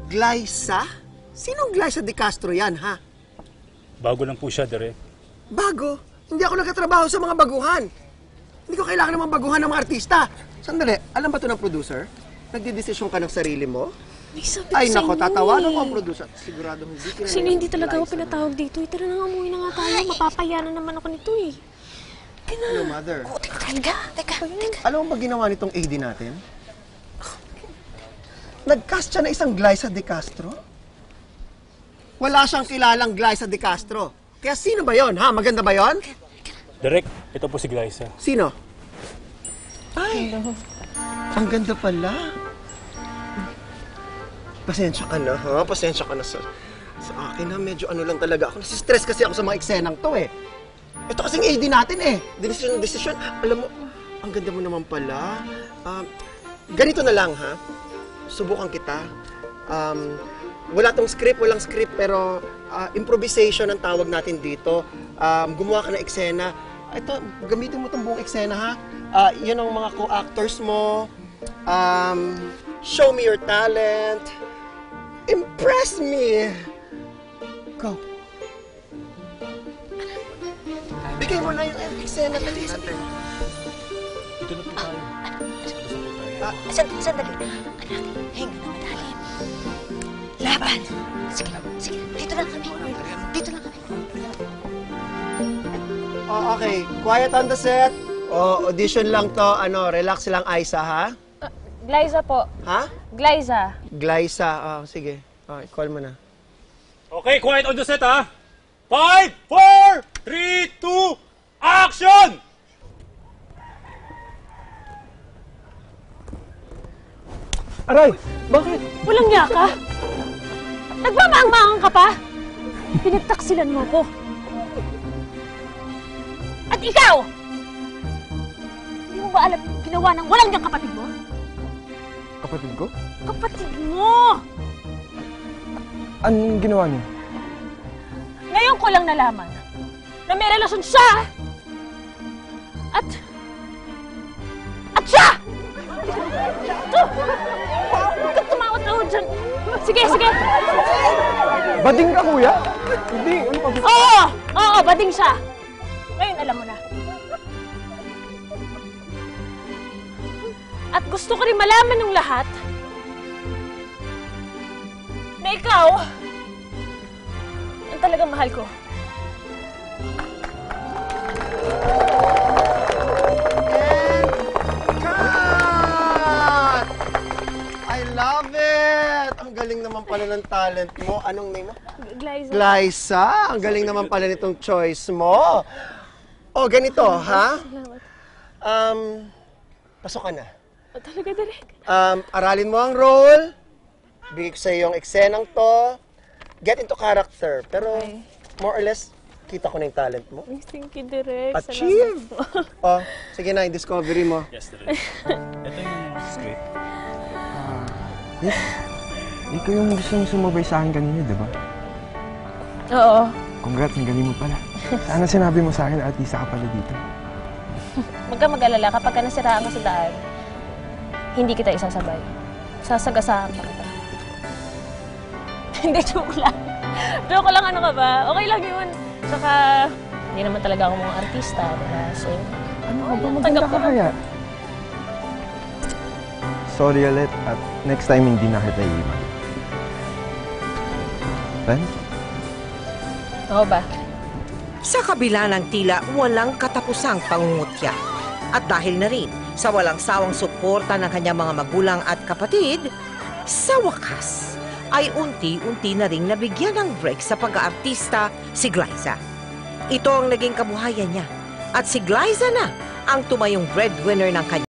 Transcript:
Glyza? Sinong Glyza De Castro yan, ha? Bago lang po siya, Direk. Bago? Hindi ako nagkatrabaho sa mga baguhan. Hindi ko kailangan ng mga baguhan ng mga artista. Sandali, alam ba ito ng producer? Nagdidesisyon ka ng sarili mo? May sabi Ay, sa nako, inyo tatawanan eh. ko ang producer. Sigurado hindi kinalaman. Sino hindi talaga ako pinatawag dito? Tara na nga, umuwi na nga tayo. Mapapaya na naman ako nito eh. Hello, mother. Teka. Alam mo ba ginawa nitong AD natin? Nag-cast siya na isang Glyza De Castro? Wala siyang kilalang Glyza De Castro. Kaya sino ba yon, ha? Maganda ba yon? Direk, ito po si Glyza. Sino? Ay, ang ganda pala. Pasensya ka na, ha? Pasensya ka na sa akin, ha? Medyo ano lang talaga ako. Nasistress kasi ako sa mga eksenang to, eh. Ito kasing AD natin, eh. Decision. Alam mo, ang ganda mo naman pala. Ganito na lang, ha? Subukan kita. Walang script, pero improvisation ang tawag natin dito. Gumawa ka ng eksena. Ito, gamitin mo itong buong eksena, ha? Yun ang mga co-actors mo. Show me your talent. Impress me. Go. Bigay mo na yung eksena. Dali. Ito na po tayo. Sandali. Anak, hinga na madali. Laban! Sige. Dito lang kami. Okay. Quiet on the set. Audition lang to. Relax lang, Aiza, ha? Glyza po. Ha? Glyza. Glyza. Sige. Okay, call mo na. Okay, quiet on the set, ha? 5, 4, 3, 2, action! Aray! Bakit? Walang niya ka? Nagmamaang-maang ka pa? Pinagtaksilan mo ko. At ikaw! Hindi mo ba alam yung ginawa ng walang niyang kapatid mo? Kapatid ko? Kapatid mo! Anong ginawa niyo? Ngayon ko lang nalaman na may relasyon siya at siya! Huwag kang tumawat-tawad dyan. Sige. Bading ka, kuya? Hindi, ano ka ba? Oo, bading siya. Ngayon alam mo na. At gusto ko rin malaman ng lahat na ikaw ang talagang mahal ko. Cut! I love it! Ang galing naman pala ng talent mo. Anong name mo? Glyza. Glyza! Ang galing naman pala nitong choice mo. Ganito, ha? Pasok ka na. Talaga, Direk. Aralin mo ang role. Bigay ko sa'yo yung eksenang to. Get into character. Pero, more or less, kita ko na yung talent mo. Thank you, Direk. Achieve! Sige na, yung discovery mo. Yes, Direk. Ito yung script. Miss, ikaw yung gusto niyo sumabay sa akin kanina, di ba? Oo. Congrats, ang galing mo pala. Sana sinabi mo sa akin na artista ka pala dito. Huwag ka mag-alala. Kapag ka nasiraan ka sa daan, hindi kita isasabay. Sasagasaan pa kita. Hindi, joke lang. Joke lang, ano ka ba? Okay lang yun. Saka, hindi naman talaga ako mga artista, diba? So, Ano ka ba? Maganda ka kaya? Sorry ulit at next time hindi na kita iiwan. Ben? Oo ba? Sa kabila ng tila walang katapusang pangungutya. At dahil na rin sa walang sawang suporta ng kanyang mga magulang at kapatid, sa wakas ay unti-unti na ring nabigyan ng break sa pag-aartista si Glyza. Ito ang naging kabuhayan niya at si Glyza na ang tumayong breadwinner ng kanya.